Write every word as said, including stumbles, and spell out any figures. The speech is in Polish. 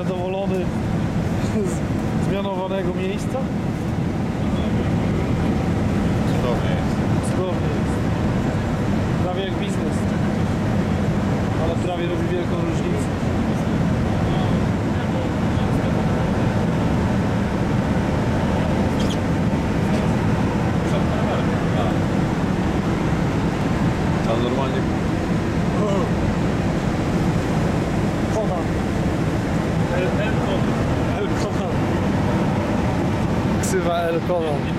zadowolony z zmianowanego miejsca? Cudownie jest. Cudownie jest. Prawie jak biznes. Ale prawie robi wielką różnicę. A normalnie... Konan. El, El Konan. El Konan. Ksywa El Konan.